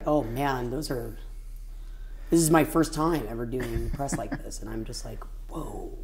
Oh man, this is my first time ever doing press like this, and I'm just like, whoa.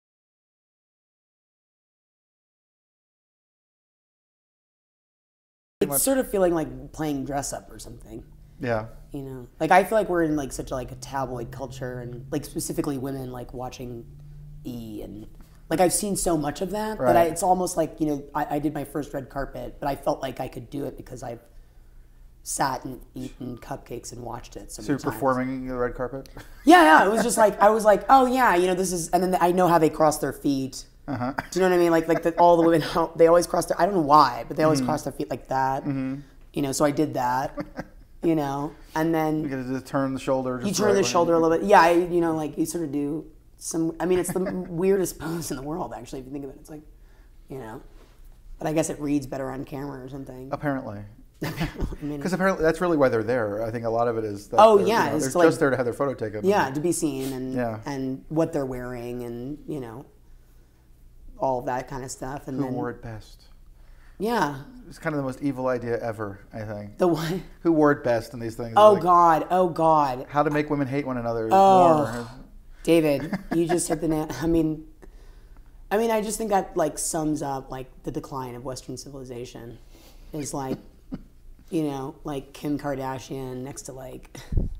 It's sort of feeling like playing dress up or something. Yeah. You know, like I feel like we're in like such like a tabloid culture, and like specifically women like watching E, and like I've seen so much of that Right. that it's almost like, you know, I did my first red carpet, but I felt like I could do it because I've sat and eaten cupcakes and watched it so So many you're times. performing the red carpet? Yeah, it was just like I was like, oh yeah, you know, this is, and then I know how they cross their feet. Uh-huh. Do you know what I mean? Like all the women, they always cross their, I don't know why, but they always cross their feet like that. You know, so I did that. You know, and then You get to turn the shoulder. you Just turn right the way. shoulder a little bit. Yeah, you know, like you sort of do some. I mean, it's the weirdest pose in the world, actually, if you think of it. It's like, you know, but I guess it reads better on camera or something. Apparently. I mean, Because apparently that's really why they're there. I think a lot of it is that Oh, they're, yeah, you know, it's they're to, like- just there to have their photo taken. yeah, to be seen and Yeah. and what they're wearing and, you know, all of that kind of stuff. And Who then, wore it best? yeah, It's kind of the most evil idea ever, I think. the one. Who wore it best in these things? Oh Like, God, oh God. How to make women hate one another Oh. more. David, you just hit the nail. I mean, I just think that like sums up like the decline of Western civilization. Is like, you know, like Kim Kardashian next to like,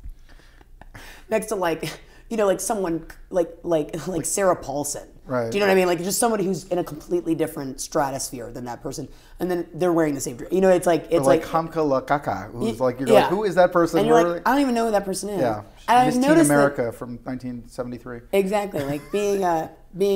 you know, like someone like Sarah Paulson. Right. Do you know what I mean? Like just somebody who's in a completely different stratosphere than that person, and then they're wearing the same dress. You know, it's like Or like Hamka Lakaka, who's like, you're yeah. like, who is that person? And you're Where like, I don't even know who that person is. yeah. And Miss I've Teen noticed that- America from 1973. Exactly, like being a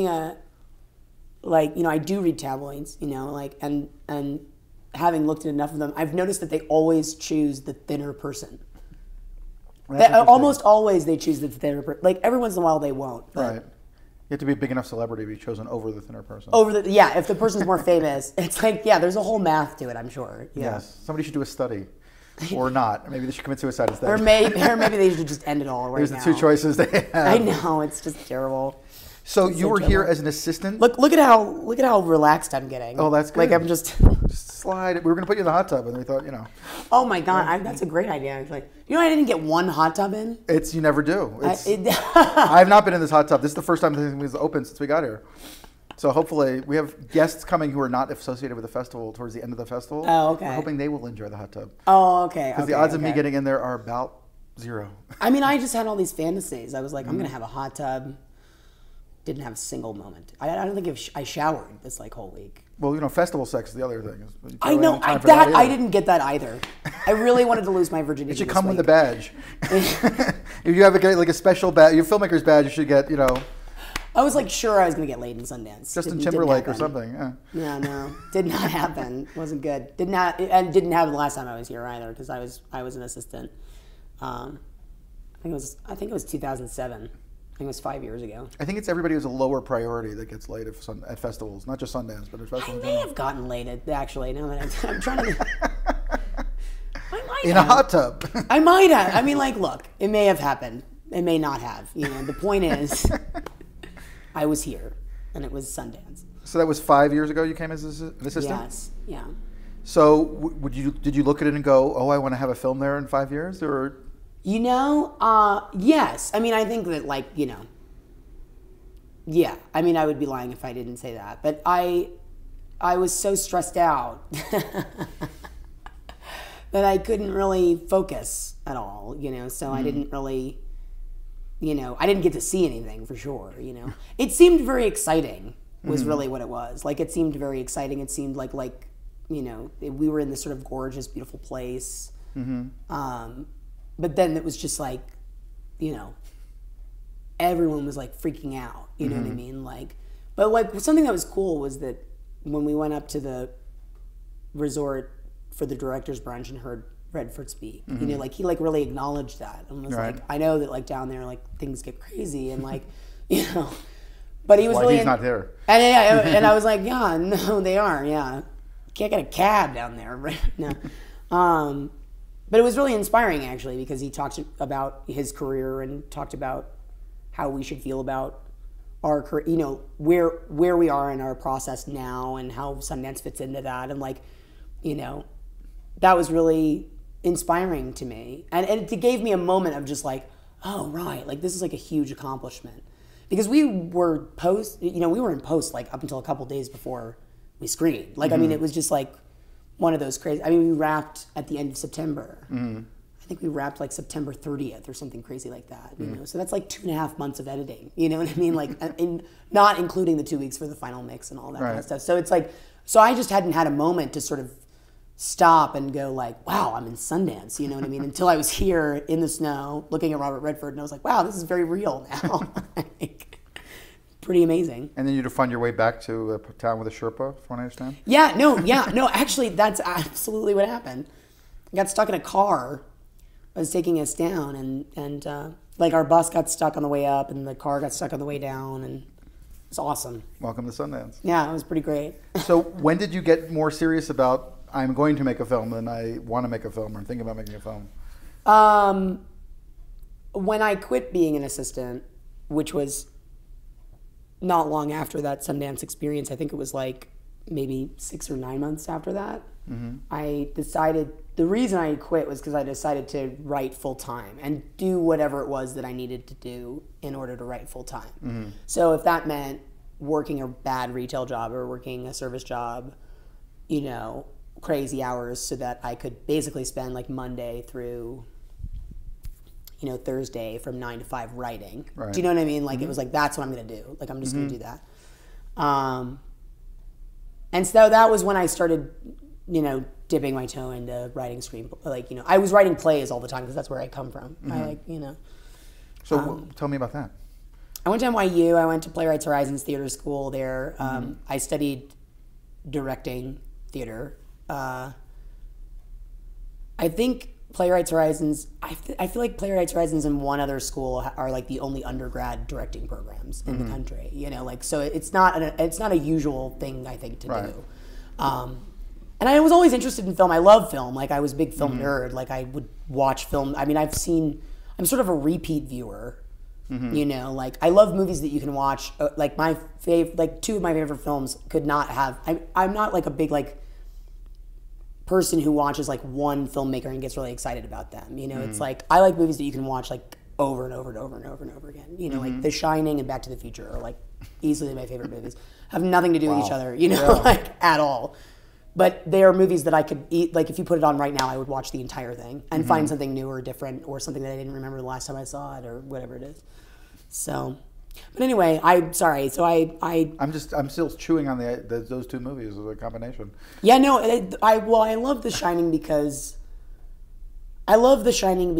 like, you know, I do read tabloids, you know, like and having looked at enough of them, I've noticed that they always choose the thinner person. That's interesting. Almost always they choose the thinner person. Like every once in a while they won't. But Right. You have to be a big enough celebrity to be chosen over the thinner person. yeah, if the person's more famous, it's like, yeah, there's a whole math to it, I'm sure. Yeah. Yes. Somebody should do a study. Or not. Maybe they should commit suicide instead. Or maybe they should just end it all right There's now. the two choices they have. I know, it's just terrible. So It's you so were here terrible. as an assistant? Look at how relaxed I'm getting. Oh, that's Like good. I'm just Just slide. We were going to put you in the hot tub, and we thought, you know, Oh my God, that's a great idea actually. You know, I didn't get one hot tub in. you never do. It's, I I have not been in this hot tub. This is the first time this was open since we got here. So hopefully we have guests coming who are not associated with the festival towards the end of the festival. Oh, okay. We're hoping they will enjoy the hot tub. Oh, okay. Because the odds of me getting in there are about zero. I mean, I just had all these fantasies. I was like, I'm gonna have a hot tub. Didn't have a single moment. I don't think I showered this like whole week. Well, you know, festival sex is the other thing. You I don't know have time for that I either. didn't get that either. I really wanted to lose my virginity. It should this come with a week. badge. If you have like a special badge, your filmmaker's badge, you should get, you know, I was like sure I was gonna get laid in Sundance. Justin Didn't Timberlake or happen. something. Yeah. Yeah, no, did not happen. Wasn't good. Didn't happen the last time I was here either because I was an assistant. I think it was 2007. I think it was 5 years ago. I think it's everybody who's a lower priority that gets laid at festivals, not just Sundance, but at I festivals in may general. have gotten laid actually. Now that I'm trying to. I might In a have. hot tub. I might have. I mean, like, look, it may have happened. It may not have. You know, the point is, I was here, and it was Sundance. So that was 5 years ago you came as an assistant? Yes. Yeah. So did you look at it and go, oh, I want to have a film there in 5 years? Or You know, yes. I mean, I think that, like, you know, yeah. I mean, I would be lying if I didn't say that. But I was so stressed out that I couldn't really focus at all, you know. So I didn't really, you know, I didn't get to see anything for sure, you know. It seemed very exciting was really what it was. Like, it seemed very exciting. It seemed like you know, we were in this sort of gorgeous, beautiful place. But then it was just like, you know, everyone was like freaking out. You know what I mean? Like, but like something that was cool was that when we went up to the resort for the director's brunch and heard Redford speak, you know, like he like really acknowledged that and was Right. like, I know that like down there like things get crazy and like, you know, but he was why really he's not there? and and I was like, yeah, no, they are, yeah. Can't get a cab down there, right? No. But it was really inspiring, actually, because he talked about his career and talked about how we should feel about our career, you know, where we are in our process now and how Sundance fits into that. And, like, you know, that was really inspiring to me. And it gave me a moment of just like, oh, right, like this is like a huge accomplishment. Because we were we were in post like up until a couple days before we screened. Like, I mean, it was just like one of those crazy, I mean, we wrapped at the end of September. I think we wrapped like September 30th or something crazy like that, you know? So that's like 2.5 months of editing, you know what I mean? Like, not including the 2 weeks for the final mix and all that kind of stuff. So it's like, so I just hadn't had a moment to sort of stop and go like, wow, I'm in Sundance, you know what I mean? Until I was here in the snow looking at Robert Redford and I was like, wow, this is very real now. Like, pretty amazing. And then you had to find your way back to a town with a Sherpa, from what I understand? Yeah, no, actually that's absolutely what happened. I got stuck in a car. I was taking us down and like our bus got stuck on the way up and the car got stuck on the way down and it's awesome. Welcome to Sundance. Yeah, it was pretty great. So when did you get more serious about I'm going to make a film than I want to make a film or think about making a film? When I quit being an assistant, which was not long after that Sundance experience, I think it was like maybe 6 or 9 months after that, I decided, the reason I quit was because I decided to write full time and do whatever it was that I needed to do in order to write full time. So if that meant working a bad retail job or working a service job, you know, crazy hours so that I could basically spend like Monday through, you know, Thursday from 9 to 5 writing. Right. Do you know what I mean? Like it was like, that's what I'm going to do. Like, I'm just going to do that. And so that was when I started, you know, dipping my toe into writing like, you know, I was writing plays all the time because that's where I come from. I like, you know. So tell me about that. I went to NYU. I went to Playwrights Horizons Theater School there. I studied directing theater. I think Playwrights Horizons, I feel like Playwrights Horizons and one other school are like the only undergrad directing programs in the country, you know, like, so it's not a usual thing, I think, to do. And I was always interested in film. I love film. Like, I was a big film nerd. Like, I would watch film. I mean, I'm sort of a repeat viewer, you know, like, I love movies that you can watch. Like, two of my favorite films could not have, I'm not like a big, like, person who watches like one filmmaker and gets really excited about them. You know, it's like, I like movies that you can watch like over and over and over and over and over again. You know, like The Shining and Back to the Future are like easily my favorite movies. Have nothing to do with each other, you know, like at all. But they are movies that I could eat, like if you put it on right now, I would watch the entire thing and find something new or different or something that I didn't remember the last time I saw it or whatever it is. So, but anyway, I'm sorry. So I'm still chewing on those two movies as a combination. Yeah, no, I love The Shining because The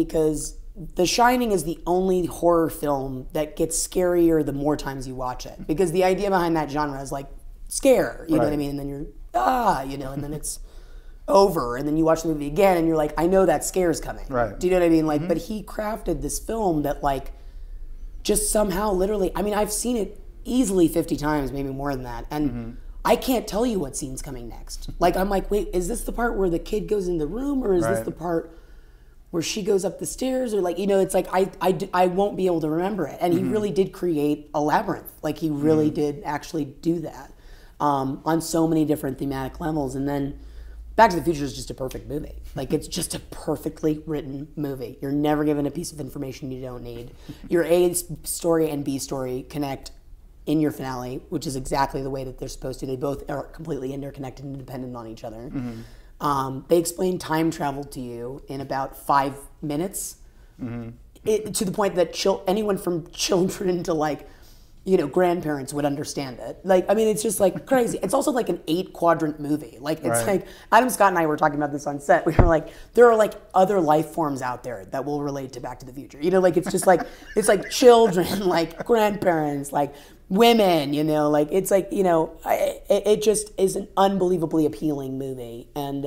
Shining is the only horror film that gets scarier the more times you watch it. Because the idea behind that genre is like scare, you know what I mean? And then you're you know, and then it's over, and then you watch the movie again, and you're like, I know that scare's coming. Right. Do you know what I mean? Like, but he crafted this film that like just somehow literally, I mean, I've seen it easily 50 times, maybe more than that, and I can't tell you what scene's coming next. Like, I'm like, wait, is this the part where the kid goes in the room, or is this the part where she goes up the stairs, or like, you know, it's like, I won't be able to remember it. And he really did create a labyrinth. Like, he really did actually do that on so many different thematic levels. And then Back to the Future is just a perfect movie. Like, it's just a perfectly written movie. You're never given a piece of information you don't need. Your A story and B story connect in your finale, which is exactly the way that they're supposed to. They both are completely interconnected and dependent on each other. They explain time travel to you in about 5 minutes, to the point that anyone from children to like, you know, grandparents would understand it. Like, I mean, it's just like crazy. It's also like an 8-quadrant movie. Like, it's like, Adam Scott and I were talking about this on set. We were like, there are like other life forms out there that will relate to Back to the Future. You know, like, it's just like, it's like children, like grandparents, like women, you know, like, it's like, you know, it just is an unbelievably appealing movie. And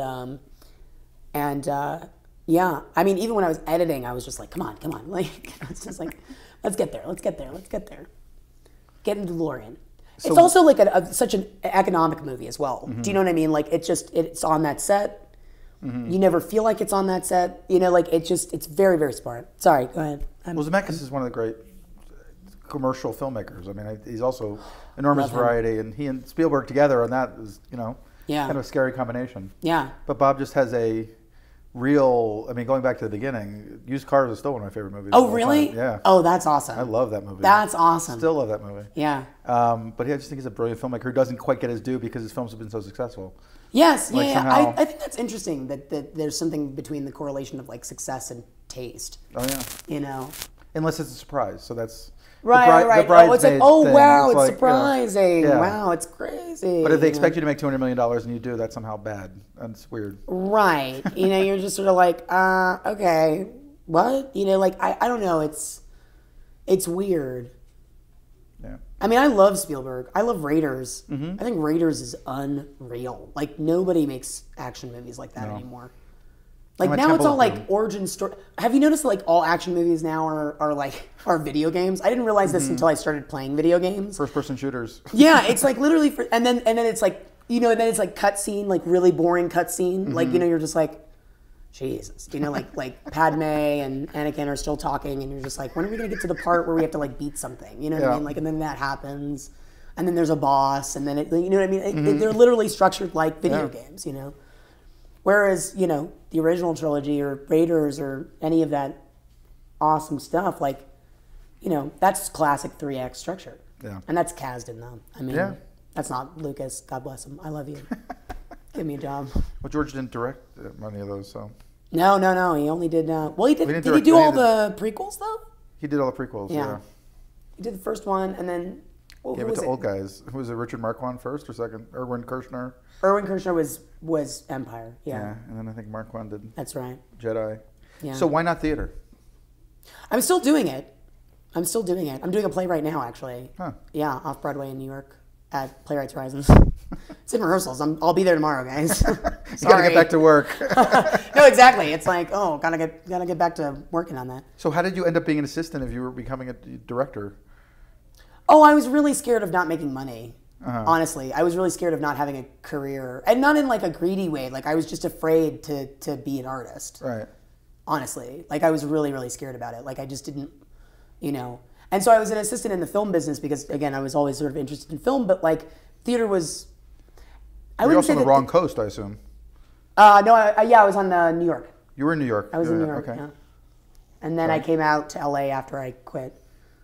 yeah, I mean, even when I was editing, I was just like, come on. Like, it's just like, let's get there. Get in the DeLorean. So, it's also like such an economic movie as well. Do you know what I mean? Like, it's on that set. You never feel like it's on that set. You know, like, it's very, very smart. Sorry, go ahead. Well, Zemeckis is one of the great commercial filmmakers. I mean, he's also enormous variety, and he and Spielberg together on that is, you know, kind of a scary combination. Yeah. But Bob just has a real. I mean, going back to the beginning, Used Cars is still one of my favorite movies. Oh, of all really? time. Yeah. Oh, that's awesome. I love that movie. That's awesome. Still love that movie. Yeah. But yeah, I just think he's a brilliant filmmaker who doesn't quite get his due because his films have been so successful. Yes, Like, yeah. somehow- I think that's interesting that there's something between the correlation of like success and taste. Oh yeah. You know. Unless it's a surprise, so that's Right. The Oh, it's like, bridesmaid oh thing. wow, it's like, you know, surprising. yeah. Wow, it's crazy. But if they expect you to make $200 million and you do, that's somehow bad. That's weird. Right. You know, you're just sort of like, okay, what? You know, like I don't know. It's weird. Yeah. I mean, I love Spielberg. I love Raiders. Mm-hmm. I think Raiders is unreal. Like nobody makes action movies like that anymore. Like I'm a now it's Temple all of like Doom. origin story. Have you noticed that like all action movies now are video games? I didn't realize this until I started playing video games. First-person shooters. Yeah, it's like literally and then it's like, you know, and then it's like cutscene, like really boring cutscene. Like, you know, you're just like, Jesus. You know, like Padme and Anakin are still talking and you're just like, when are we gonna get to the part where we have to like beat something? You know what I Yeah. mean? Like, and then that happens, and then there's a boss, and then it, you know what I mean? They're literally structured like video games, you know. Whereas, you know, the original trilogy or Raiders or any of that awesome stuff, like, you know, that's classic 3-act structure. Yeah. And that's Kasdan, though. I mean, Yeah. that's not Lucas. God bless him. I love you. Give me a job. Well, George didn't direct any of those, so No. He only did. Well, he did. didn't Did he direct do any all of the prequels though? he did all the prequels. Yeah. He did the first one, and then who Gave it was to it? old guys. Who was it? Richard Marquand first or second? Erwin Kirshner. Erwin Kirshner was Empire. Yeah, Yeah. And then I think Marquand did that's right. Jedi. Yeah. So why not theater? I'm still doing it. I'm doing a play right now, actually. Huh. Yeah, off Broadway in New York at Playwrights Horizons. It's in rehearsals. I'll be there tomorrow, guys. You gotta get back to work. No, exactly. It's like, oh, gotta get back to working on that. So how did you end up being an assistant if you were becoming a director? Oh, I was really scared of not making money. Uh-huh. Honestly, I was really scared of not having a career, and not in like a greedy way. Like I was just afraid to be an artist. Right. Honestly, like I was really, really scared about it. Like I just didn't, you know. And so I was an assistant in the film business because, again, I was always sort of interested in film. But like theater was, I You're wouldn't also say on the that wrong coast, I assume. No, I was on New York. You were in New York. I was in New York. Okay. Yeah. And then I came out to LA after I quit.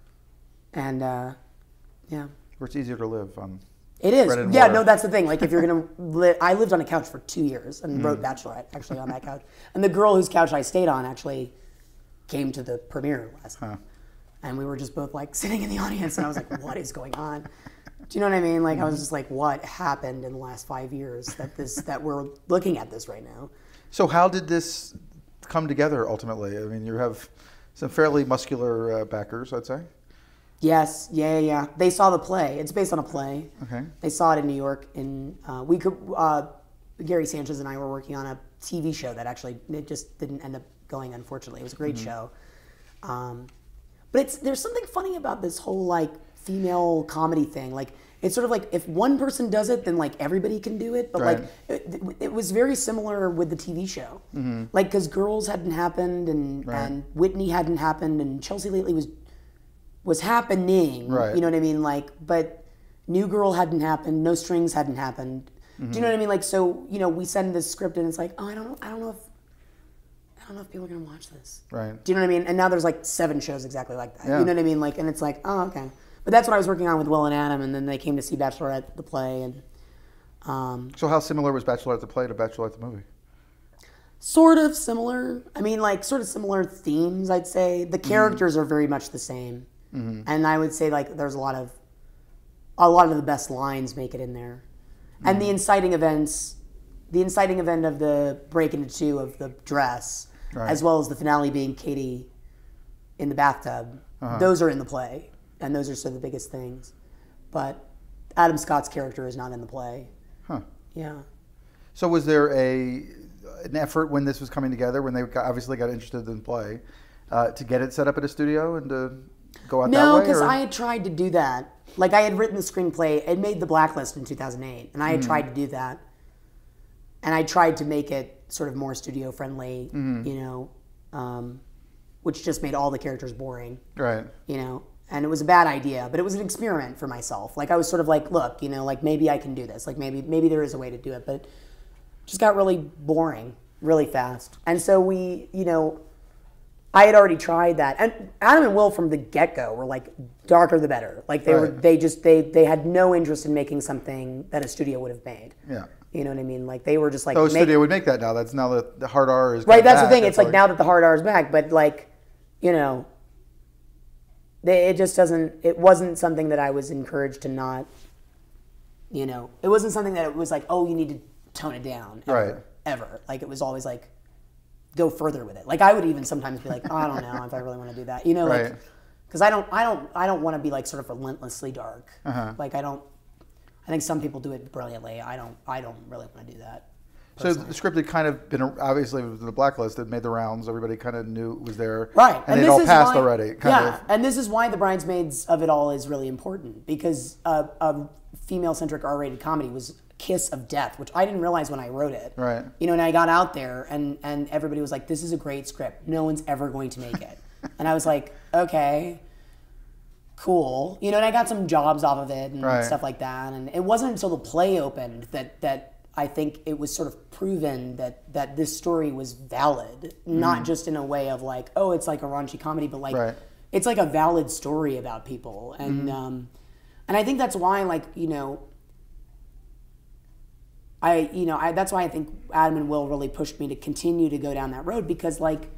And yeah. Where it's easier to live on. It is. Bread and Yeah, water. no, that's the thing. Like, if you're going to I lived on a couch for 2 years and wrote Bachelorette, actually, on that couch. And the girl whose couch I stayed on actually came to the premiere last night. And we were just both, like, sitting in the audience, and I was like, what is going on? Do you know what I mean? Like, I was just like, what happened in the last 5 years that we're looking at this right now? So how did this come together ultimately? I mean, you have some fairly muscular backers, I'd say. Yes, yeah. They saw the play. It's based on a play. Okay. They saw it in New York. Gary Sanchez and I were working on a TV show that actually it just didn't end up going. Unfortunately, it was a great show. But there's something funny about this whole like female comedy thing. Like it's sort of like if one person does it, then like everybody can do it. But Right. like it was very similar with the TV show. Like because Girls hadn't happened and Whitney hadn't happened and Chelsea Lately was happening. Right. You know what I mean? Like, but New Girl hadn't happened. No Strings hadn't happened. Do you know what I mean? Like, so you know, we send this script and it's like, oh, I don't know if people are gonna watch this. Right. Do you know what I mean? And now there's like 7 shows exactly like that. Yeah. You know what I mean? Like, and it's like, oh, okay. But that's what I was working on with Will and Adam, and then they came to see Bachelorette the play, and So how similar was Bachelorette the play to Bachelorette the movie? sort of similar. I mean, like sort of similar themes, I'd say. The characters are very much the same, and I would say like there's a lot of the best lines make it in there, and the inciting event of the break into 2 of the dress, as well as the finale being Katie in the bathtub. Those are in the play, and those are sort of the biggest things. But Adam Scott's character is not in the play. Huh. Yeah. So was there an effort when this was coming together, when they obviously got interested in play, to get it set up at a studio and to go out that way? No, because or- I had tried to do that. Like I had written the screenplay. It made the Blacklist in 2008, and I had tried to do that. And I tried to make it sort of more studio friendly, you know, which just made all the characters boring. Right. You know, and it was a bad idea, but it was an experiment for myself. Like I was sort of like, look, you know, like maybe I can do this. Like maybe there is a way to do it, but it just got really boring. really fast. And so we, I had already tried that. And Adam and Will from the get-go were like, darker the better. Like they had no interest in making something that a studio would have made. Yeah. You know what I mean? Like they were just like, a studio would make that now. That's now that the hard R is right. That's back. the thing. It's like now that the hard R is back, but like, it just doesn't. It wasn't something that I was encouraged to not. It wasn't something that it was like, oh, you need to tone it down. Ever. Like it was always like, go further with it. Like I would even sometimes be like, oh, I don't know if I really want to do that. Like, because I don't want to be like sort of relentlessly dark. Like I think some people do it brilliantly. I don't really want to do that. Personally. So the script had kind of been, obviously it was in the blacklist, it made the rounds, everybody kind of knew it was there. Right. And it all passed already. And this is why The Bridesmaids of it all is really important, because a female-centric R-rated comedy was a kiss of death, which I didn't realize when I wrote it. Right. And I got out there and everybody was like, this is a great script. No one's ever going to make it. And I was like, okay, cool. And I got some jobs off of it and stuff like that. And it wasn't until the play opened that I think it was sort of proven that this story was valid, not just in a way of like, oh, it's like a raunchy comedy, but like it's like a valid story about people. And and I think that's why, like, that's why I think Adam and Will really pushed me to continue to go down that road, because like,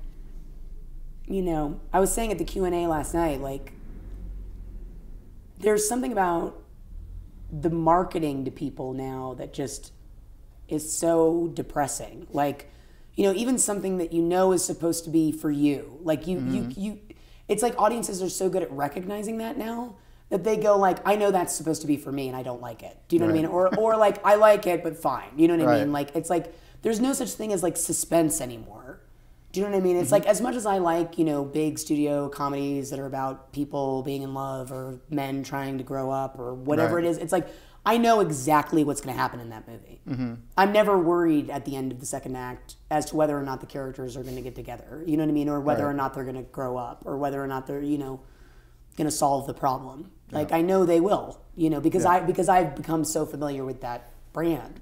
I was saying at the Q&A last night, like, there's something about the marketing to people now that just is so depressing. Like, even something that is supposed to be for you. Like you it's like audiences are so good at recognizing that now that they go like, I know that's supposed to be for me and I don't like it. Do you know what I mean? Or like, I like it, but fine. You know what I mean? Like, it's like, there's no such thing as like suspense anymore. Do you know what I mean? It's like, as much as I like, big studio comedies that are about people being in love or men trying to grow up or whatever it is, it's like, I know exactly what's going to happen in that movie. I'm never worried at the end of the second act as to whether or not the characters are going to get together. You know what I mean? Or whether or not they're going to grow up, or whether or not they're, going to solve the problem. Like, I know they will, because I've become so familiar with that brand.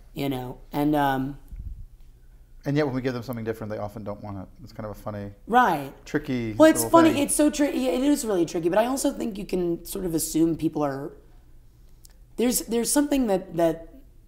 And yet when we give them something different, they often don't want it. It's kind of a funny, tricky. Well, it's funny. Thing. It's so tricky. It is really tricky. But I also think you can sort of assume people are. There's something that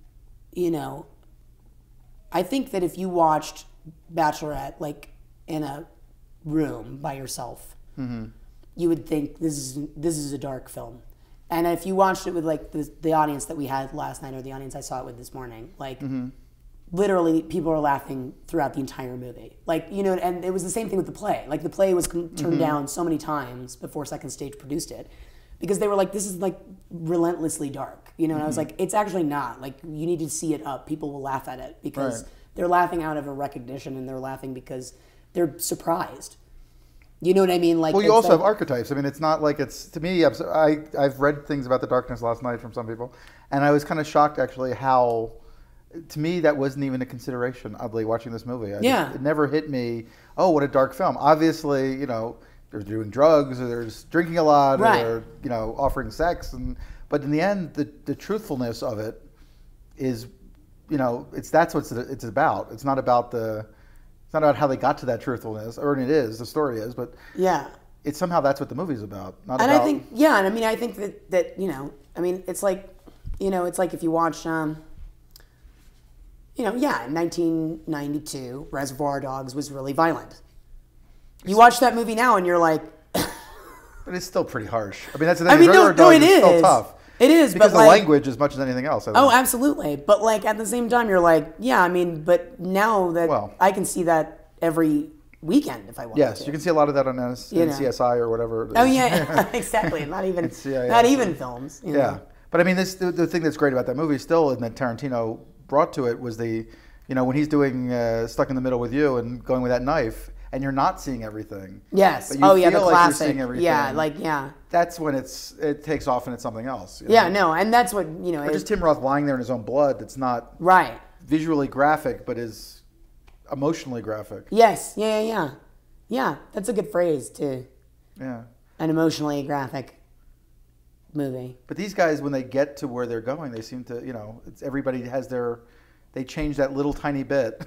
I think that if you watched Bachelorette like in a room by yourself, you would think this is a dark film. And if you watched it with like the audience that we had last night, or the audience I saw it with this morning, like. Literally, people are laughing throughout the entire movie. Like, and it was the same thing with the play. Like, the play was turned down so many times before Second Stage produced it, because they were like, this is like relentlessly dark, and I was like, it's actually not. Like, you need to see it up. People will laugh at it because they're laughing out of a recognition, and they're laughing because they're surprised. You know what I mean? Like, well, you also have archetypes. I mean, it's not like it's, to me, I've read things about the darkness last night from some people, and I was kind of shocked actually how, to me, that wasn't even a consideration, oddly, watching this movie. It never hit me, oh, what a dark film. Obviously, they're doing drugs, or there's drinking a lot, or, offering sex. But in the end, the truthfulness of it is, that's what it's about. It's not about how they got to that truthfulness, or it is, the story is, but it's somehow that's what the movie's about. I think, and I mean, I think that it's like, it's like if you watch, in 1992, Reservoir Dogs was really violent. You watch that movie now and you're like... But it's still pretty harsh. I mean, that's the thing. Reservoir Dogs is still tough. It is, because but the language as much as anything else. Oh, absolutely. But like at the same time, you're like, but now that I can see that every weekend if I want to. Yes, you can see a lot of that on CSI or whatever. Oh, yeah, exactly. Not even films. Yeah. But I mean, the thing that's great about that movie still, and that Tarantino brought to it, was when he's doing Stuck in the Middle with You and going with that knife, and you're not seeing everything. Yes. But you feel the like classic. You're seeing everything. Yeah. That's when it takes off and it's something else. And that's what, Or just Tim Roth lying there in his own blood. That's not visually graphic, but is emotionally graphic. Yes. Yeah. That's a good phrase too. Yeah. An emotionally graphic movie. But these guys, when they get to where they're going, they seem to, everybody has they change that little tiny bit.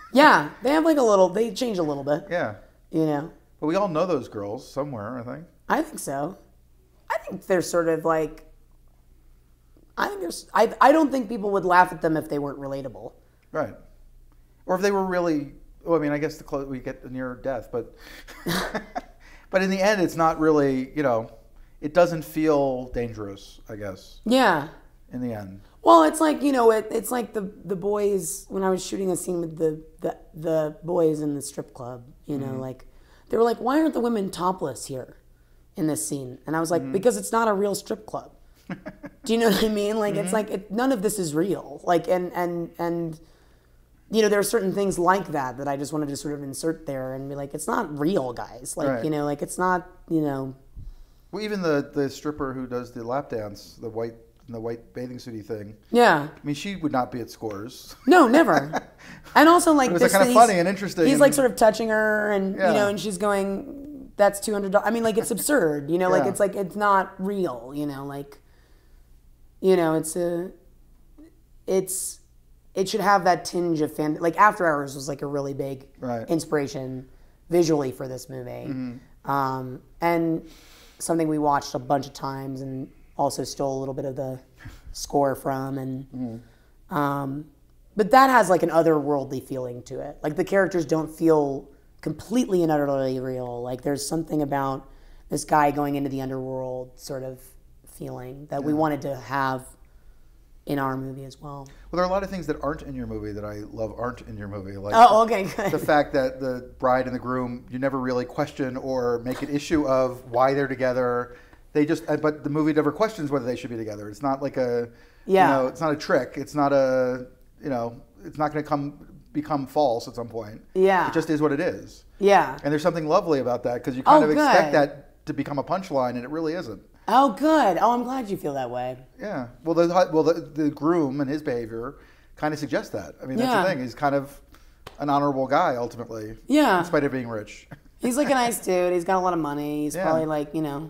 Yeah, they have like a little. They change a little bit. Yeah. You know. But we all know those girls somewhere, I think. I think so. I think they're sort of like. I think there's. I don't think people would laugh at them if they weren't relatable. Right. Or if they were really. Well, I mean, I guess the close we get near death, but. But in the end, it's not really. It doesn't feel dangerous, I guess. Yeah. In the end. Well, it's like it's like the boys when I was shooting a scene with the boys in the strip club. Like they were like, why aren't the women topless here in this scene? And I was like, because it's not a real strip club. Do you know what I mean? Like it's like none of this is real. Like and there are certain things like that I just wanted to sort of insert there and be like, it's not real, guys. Like right. Like it's not Well, even the stripper who does the lap dance, the white bathing suity thing. Yeah. I mean, she would not be at Scores. No, never. And also, like, it was kind of funny and interesting. He's like sort of touching her, and and she's going, "That's $200." I mean, like, it's absurd. Like it's not real. It should have that tinge of fan. Like, After Hours was like a really big inspiration visually for this movie, and something we watched a bunch of times and also stole a little bit of the score from, and but that has like an otherworldly feeling to it. Like the characters don't feel completely and utterly real. Like there's something about this guy going into the underworld sort of feeling that we wanted to have in our movie as well. Well, there are a lot of things that aren't in your movie that I love aren't in your movie. Like okay, good. The fact that the bride and the groom, you never really question or make an issue of why they're together. But the movie never questions whether they should be together. It's not like it's not a trick. It's not it's not going to become false at some point. Yeah. It just is what it is. Yeah. And there's something lovely about that because you kind of expect that to become a punchline, and it really isn't. Oh, good. Oh, I'm glad you feel that way. Yeah. Well, the groom and his behavior kind of suggests that. I mean, that's the thing. He's kind of an honorable guy ultimately. Yeah. In spite of being rich. He's like a nice dude. He's got a lot of money. He's probably like,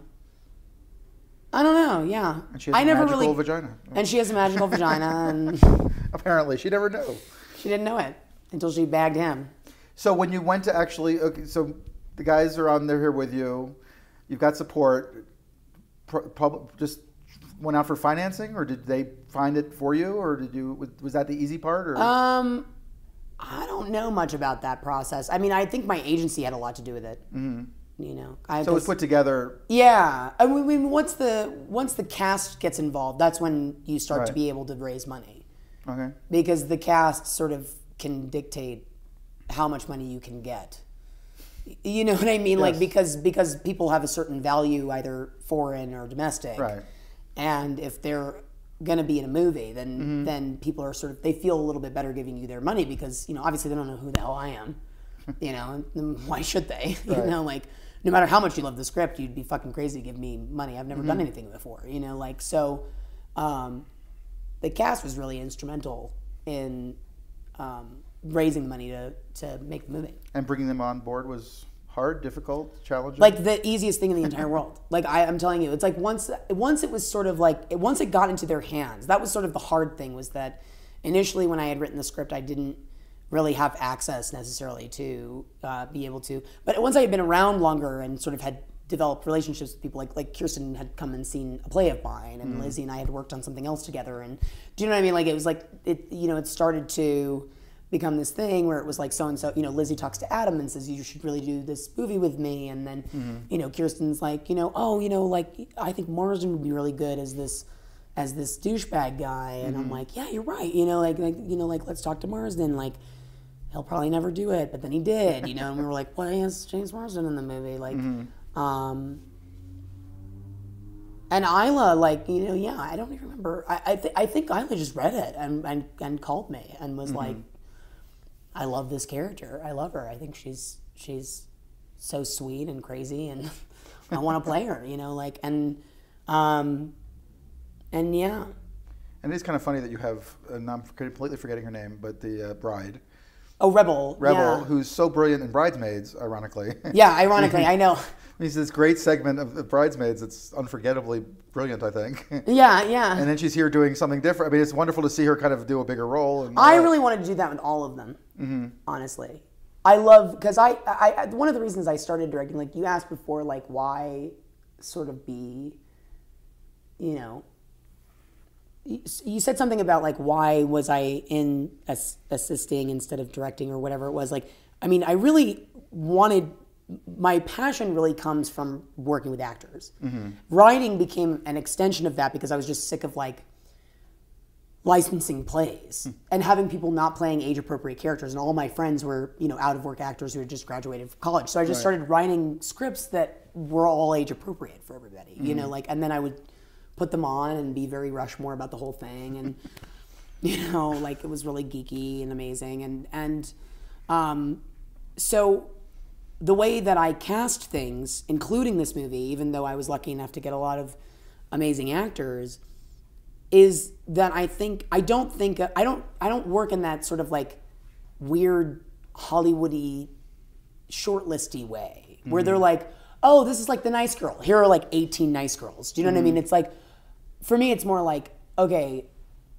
I don't know, yeah. And she has a magical vagina. And she has a magical vagina. And apparently, she never knew. She didn't know it until she bagged him. So when you went to so the guys are on there here with you. You've got support. Just went out for financing, or did they find it for you, or was that the easy part? Or? I don't know much about that process. I mean, I think my agency had a lot to do with it. Mm-hmm. So it was put together. Yeah, I mean, once the cast gets involved, that's when you start to be able to raise money. Okay. Because the cast sort of can dictate how much money you can get. You know what I mean? Yes. Like because people have a certain value, either foreign or domestic. Right. And if they're going to be in a movie, then people are they feel a little bit better giving you their money because obviously they don't know who the hell I am. And why should they? Right. No matter how much you love the script, you'd be fucking crazy to give me money. I've never done anything before, so the cast was really instrumental in raising the money to make the movie. And bringing them on board was hard, difficult, challenging? Like the easiest thing in the entire world. Like I'm telling you, it's like once it was sort of like, once it got into their hands, that was sort of the hard thing, was that initially when I had written the script, I didn't really have access necessarily to be able to. But once I had been around longer and sort of had developed relationships with people, like Kirsten had come and seen a play of mine, and Lizzie and I had worked on something else together. And do you know what I mean? Like it was like it started to become this thing where it was like so and so. Lizzie talks to Adam and says, "You should really do this movie with me." And then Kirsten's like, like I think Marsden would be really good as this douchebag guy. And I'm like, yeah, you're right. Like let's talk to Marsden. Like, he'll probably never do it, but then he did, and we were like, why is James Marsden in the movie? Like, and Isla, like, I don't even remember. I think Isla just read it and called me and was like, I love this character. I love her. I think she's so sweet and crazy, and I want to play her, and yeah. And it is kind of funny that you have, and I'm completely forgetting her name, but the bride, Oh, Rebel. Rebel, Yeah. who's so brilliant in Bridesmaids, ironically. Yeah, ironically, I know. He's this great segment of Bridesmaids. It's unforgettably brilliant, I think. Yeah, yeah. And then she's here doing something different. I mean, it's wonderful to see her kind of do a bigger role. And I really wanted to do that with all of them, honestly. I love, because I one of the reasons I started directing, like you asked before, like why sort of be, you know, you said something about like why was I in assisting instead of directing or whatever it was. Like, I mean, I really wanted, my passion really comes from working with actors. Writing became an extension of that because I was just sick of like licensing plays and having people not playing age appropriate characters, and all my friends were, you know, out of work actors who had just graduated from college. So I just started writing scripts that were all age appropriate for everybody, you know, like, and then I would put them on and be very Rushmore about the whole thing, and you know, like it was really geeky and amazing, and so the way that I cast things, including this movie, even though I was lucky enough to get a lot of amazing actors, is that I don't work in that sort of like weird Hollywoody shortlisty way where they're like, oh, this is like the nice girl. Here are like 18 nice girls. Do you know what I mean? It's like, for me, it's more like, okay,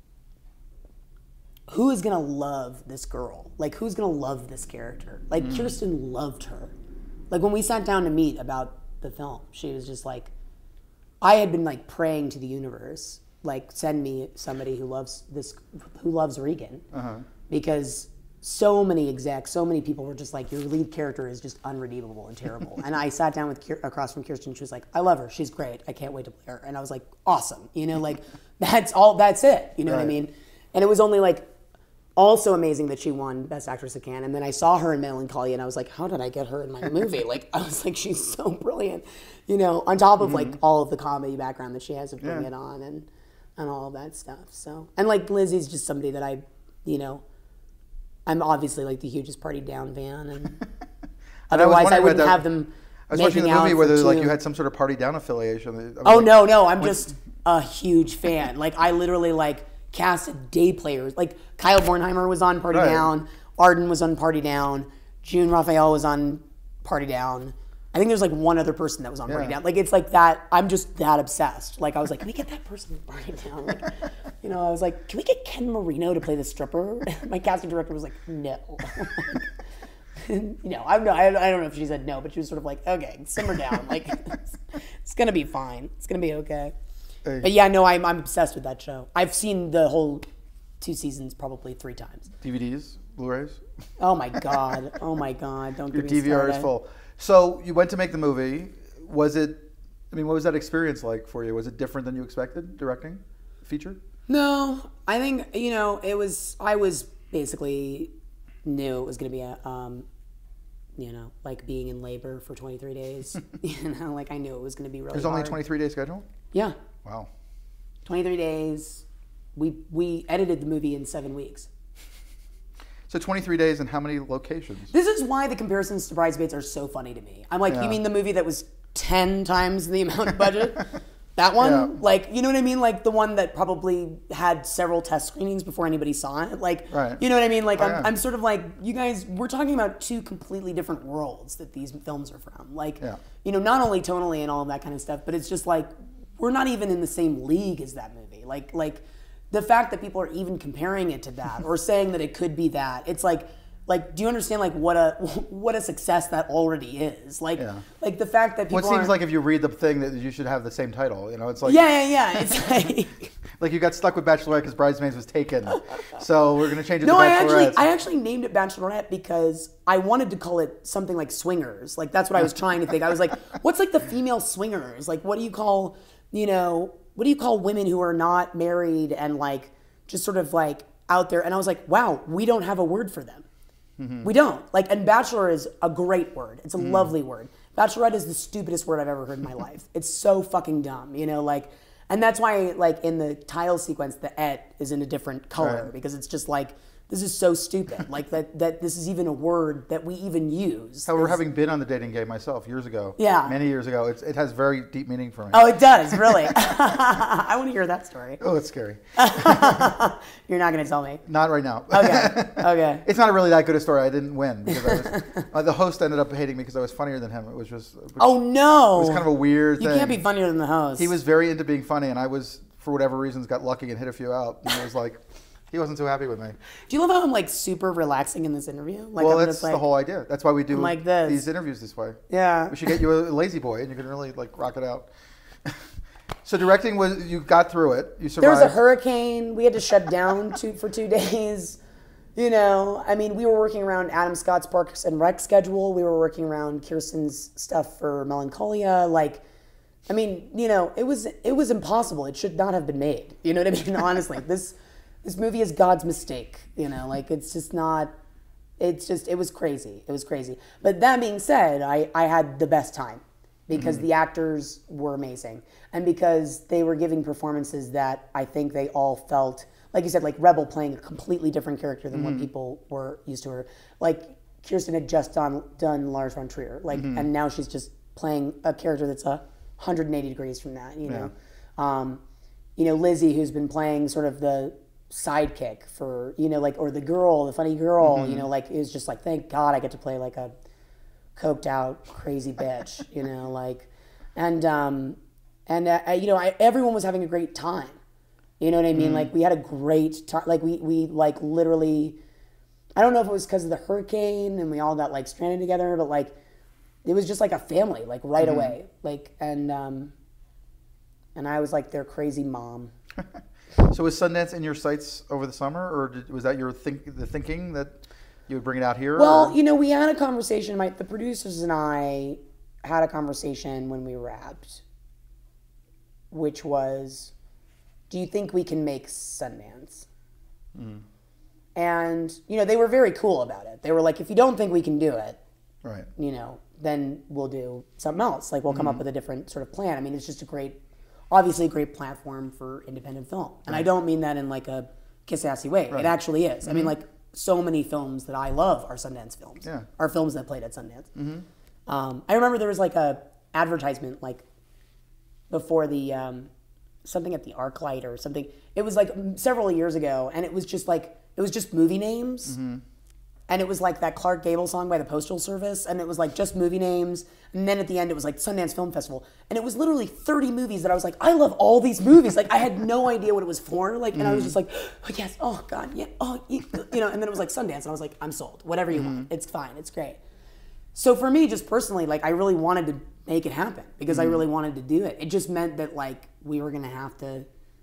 who is gonna love this girl? Like, who's gonna love this character? Like, Kirsten loved her. Like, when we sat down to meet about the film, she was just like, I had been like praying to the universe, like, send me somebody who loves Regan, because so many execs, so many people were just like, your lead character is just unredeemable and terrible. And I sat down with across from Kirsten. She was like, I love her. She's great. I can't wait to play her. And I was like, awesome. You know, like that's it. You know what I mean? And it was only like also amazing that she won Best Actress at Cannes. And then I saw her in Melancholia, and I was like, how did I get her in my movie? Like, I was like, she's so brilliant. You know, on top of like all of the comedy background that she has of Bring It On and all of that stuff. So, and like Lizzie's just somebody that I, you know, I'm obviously like the hugest Party Down fan, and otherwise I wouldn't have them. I was watching the movie whether like you had some sort of Party Down affiliation. Oh, no, I'm just a huge fan. Like, I literally like casted day players. Like, Kyle Bornheimer was on Party Down, Arden was on Party Down, June Raphael was on Party Down. I think there's like one other person that was on Party Down. Like, it's like that. I'm just that obsessed. Like, I was like, can we get that person to Party Down? Like, you know, I was like, can we get Ken Marino to play the stripper? My casting director was like, no. You know, I don't know if she said no, but she was sort of like, okay, simmer down. Like, it's gonna be fine. It's gonna be okay. Hey. But yeah, no, I'm obsessed with that show. I've seen the whole 2 seasons probably 3 times. DVDs, Blu-rays. Oh my god. Don't Your get me DVR started. is full. So you went to make the movie. What was that experience like for you? Was it different than you expected directing a feature? No, I think, you know, I was basically knew it was going to be a, you know, like being in labor for 23 days. You know, like I knew it was going to be really There's only a hard. 23-day schedule? Yeah. Wow. 23 days. We edited the movie in 7 weeks. So 23 days and how many locations? This is why the comparisons to Bridesmaids are so funny to me. I'm like, you mean the movie that was 10 times the amount of budget? That one? Yeah. Like, you know what I mean? Like the one that probably had several test screenings before anybody saw it. Like, you know what I mean? Like, I'm sort of like, you guys, we're talking about 2 completely different worlds that these films are from. Like, you know, not only tonally and all of that kind of stuff, but it's just like, we're not even in the same league as that movie. Like the fact that people are even comparing it to that or saying that it could be that, it's like, do you understand like what a success that already is? Like, like the fact that people. Well, it seems like if you read the thing that you should have the same title. You know, it's like It's like like you got stuck with Bachelorette because Bridesmaids was taken, so we're gonna change it. No, to Bachelorette. I actually named it Bachelorette because I wanted to call it something like Swingers. Like that's what I was trying to think. I was like, what's like the female swingers? Like what do you call, you know, what do you call women who are not married and like just sort of like out there? And I was like, wow, we don't have a word for them. We don't. Like, and bachelor is a great word. It's a lovely word. Bachelorette is the stupidest word I've ever heard in my life. It's so fucking dumb, you know, like, and that's why like in the title sequence, the et is in a different color because it's just like this is so stupid. Like that this is even a word that we even use. However, having been on the dating game myself years ago, many years ago, it has very deep meaning for me. Oh, it does, really. I want to hear that story. Oh, it's scary. You're not going to tell me. Not right now. Okay. It's not really that good a story. I didn't win because the host ended up hating me because I was funnier than him. It was just. Oh no! It was kind of a weird thing. You can't be funnier than the host. He was very into being funny, and I was, for whatever reasons, got lucky and hit a few out. And it was like. He wasn't too happy with me. Do you love how I'm like super relaxing in this interview? Like, well, that's the whole idea. That's why we do like these interviews this way. Yeah. We should get you a lazy boy, and you can really like rock it out. So directing was, you got through it. You survived. There was a hurricane. We had to shut down for 2 days. You know, I mean, we were working around Adam Scott's Parks and Rec schedule. We were working around Kirsten's stuff for Melancholia. Like, I mean, you know, it was impossible. It should not have been made. You know what I mean? Honestly, this movie is God's mistake, you know, like it's just not, it was crazy. It was crazy. But that being said, I had the best time because the actors were amazing and because they were giving performances that I think they all felt, like you said, like Rebel playing a completely different character than what people were used to her. Like Kirsten had just done Lars von Trier, like, and now she's just playing a character that's 180 degrees from that, you know. You know, Lizzie, who's been playing sort of the sidekick for, you know, like, or the girl, the funny girl, you know, like, is just like, thank God I get to play like a coked out crazy bitch, you know, like, and you know, everyone was having a great time, you know what I mean? Like, we had a great time, like, we like literally, I don't know if it was because of the hurricane and we all got like stranded together, but like, it was just like a family, like right away, like, and I was like their crazy mom. So was Sundance in your sights over the summer, or was that your the thinking that you would bring it out here? Well, or? you know, we had a conversation. The producers and I had a conversation when we wrapped, which was, do you think we can make Sundance? And, you know, they were very cool about it. They were like, if you don't think we can do it, right, you know, then we'll do something else. Like, we'll come up with a different sort of plan. I mean, it's just obviously a great platform for independent film. And I don't mean that in like a kiss-assy way. Right. It actually is. I mean, like, so many films that I love are Sundance films. Are films that played at Sundance. I remember there was like a advertisement like before the something at the ArcLight or something. It was like several years ago, and it was just like, it was just movie names. And it was like that Clark Gable song by the Postal Service, and it was like just movie names. And then at the end, it was like Sundance Film Festival. And it was literally 30 movies that I was like, I love all these movies. Like, I had no idea what it was for. Like, and I was just like, oh, yes, oh, God, yeah, oh, you know, and then it was like Sundance. And I was like, I'm sold. Whatever you want. It's fine. It's great. So for me, just personally, like, I really wanted to make it happen because I really wanted to do it. It just meant that, like, we were going to have to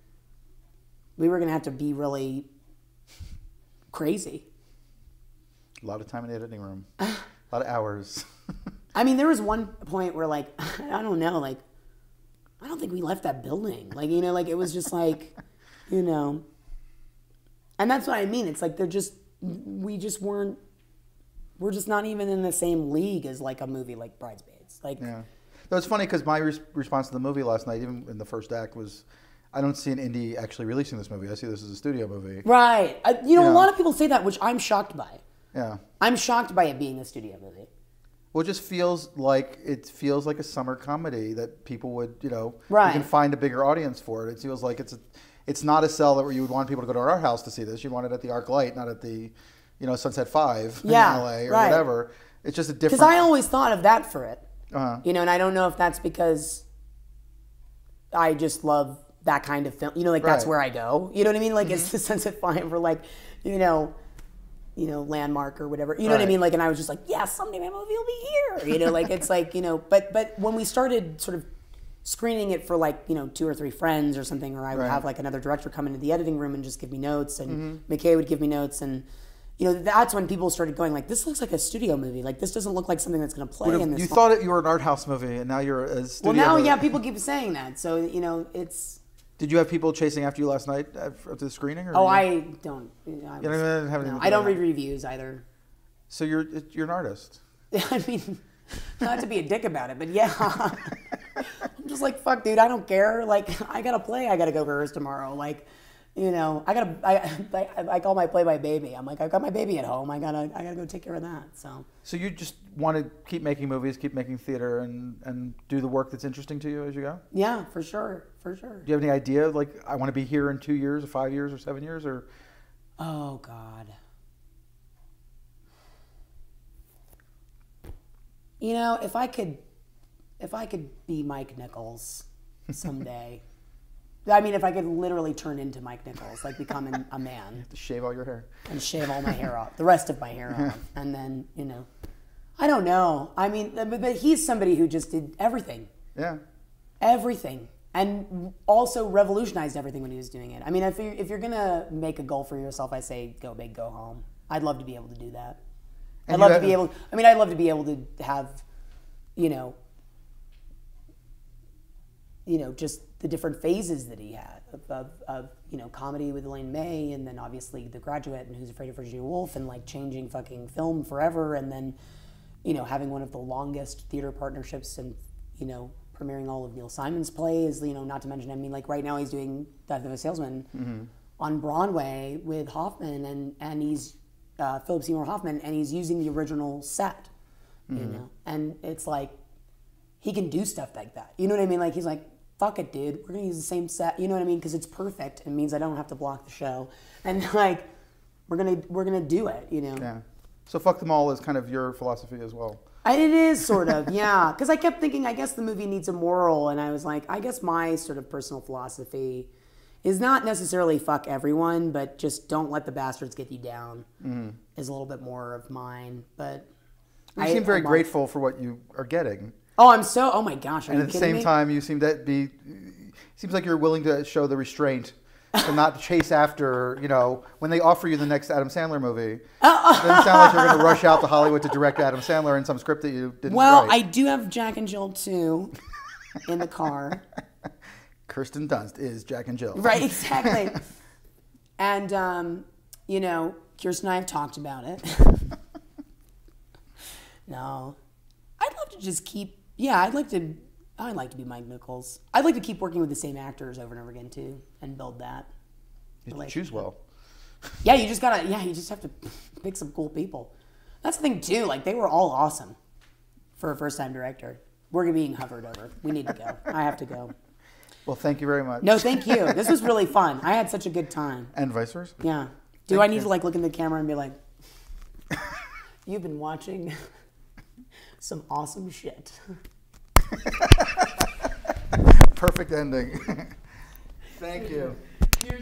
be really crazy. A lot of time in the editing room. A lot of hours. I mean, there was one point where, like, I don't know, like, I don't think we left that building. Like, you know, like, it was just like, you know. And that's what I mean. It's like we're just not even in the same league as, like, a movie like Bridesmaids. Like, yeah. Though it's funny because my response to the movie last night, even in the first act, was, I don't see an indie actually releasing this movie. I see this as a studio movie. Right. You know, a lot of people say that, which I'm shocked by. Yeah. I'm shocked by it being a studio movie. Well, it just feels like a summer comedy that people would, you know, right. You can find a bigger audience for it. It feels like it's not a sell that where you would want people to go to our house to see this. You'd want it at the ArcLight, not at the, you know, Sunset 5 in LA or whatever. It's just a different. Because I always thought of that for it. You know, and I don't know if that's because I just love that kind of film. You know, like that's where I go. You know what I mean? Like it's the Sunset 5 or like, you know, Landmark or whatever. You know what I mean? Like, and I was just like, yeah, someday my movie will be here. You know, like it's like, you know, but when we started sort of screening it for like, you know, 2 or 3 friends or something, or I would have like another director come into the editing room and just give me notes, and McKay would give me notes, and you know, that's when people started going like, this looks like a studio movie. Like, this doesn't look like something that's going to play in this. You thought you were an art house movie, and now you're a studio movie. Yeah, people keep saying that. So, you know, it's... Did you have people chasing after you last night after the screening? Or I don't. I don't read reviews either. So you're an artist. I mean, not to be a dick about it, but yeah. I'm just like, fuck, dude, I don't care. Like, I got to play. I got to go rehearse tomorrow. Like, You know, I call my play by baby. I'm like, I've got my baby at home. I gotta go take care of that. So you just want to keep making movies, keep making theater, and do the work that's interesting to you as you go? Yeah, for sure. Do you have any idea, like, I want to be here in 2 years or 5 years or 7 years, or? Oh, God. You know, if I could be Mike Nichols someday. I mean, if I could literally turn into Mike Nichols, like become a man. You have to shave all your hair. And shave all my hair off, the rest of my hair off. And then, you know, I don't know. I mean, but he's somebody who just did everything. Yeah. Everything. And also revolutionized everything when he was doing it. I mean, if you're going to make a goal for yourself, I say go big, go home. I'd love to be able to do that. I'd love to be able to have, you know, just the different phases that he had of you know, comedy with Elaine May, and then obviously The Graduate and Who's Afraid of Virginia Woolf, and like changing fucking film forever, and then, you know, having one of the longest theater partnerships, and, you know, premiering all of Neil Simon's plays, you know, not to mention, I mean, like right now he's doing Death of a Salesman on Broadway with Hoffman, and he's Philip Seymour Hoffman, and he's using the original set, you know, and it's like, he can do stuff like that. You know what I mean? Like, he's like, fuck it, dude. We're gonna use the same set. You know what I mean? Because it's perfect. It means I don't have to block the show, and like, we're gonna do it. You know? Yeah. So fuck them all is kind of your philosophy as well. It is sort of, yeah. Because I kept thinking, I guess the movie needs a moral, and I was like, I guess my sort of personal philosophy is not necessarily fuck everyone, but just don't let the bastards get you down. Is a little bit more of mine, but you seem very grateful for what you are getting. Oh my gosh, and at the same time, you seem to be, seems like you're willing to show the restraint to not chase after, you know, when they offer you the next Adam Sandler movie. It doesn't sound like you're going to rush out to Hollywood to direct Adam Sandler in some script that you didn't write. I do have Jack and Jill 2 in the car. Kirsten Dunst is Jack and Jill. Right, exactly. And, you know, Kirsten and I have talked about it. No. I'd love to just keep... Yeah, I'd like to be Mike Nichols. I'd like to keep working with the same actors over and over again too, and build that. You choose well. Yeah, you just have to pick some cool people. That's the thing too. Like, they were all awesome for a first-time director. We're being hovered over. We need to go. I have to go. Well, thank you very much. No, thank you. This was really fun. I had such a good time. And vice versa. Yeah. Do I need to like look in the camera and be like, you've been watching some awesome shit. Perfect ending. Thank you.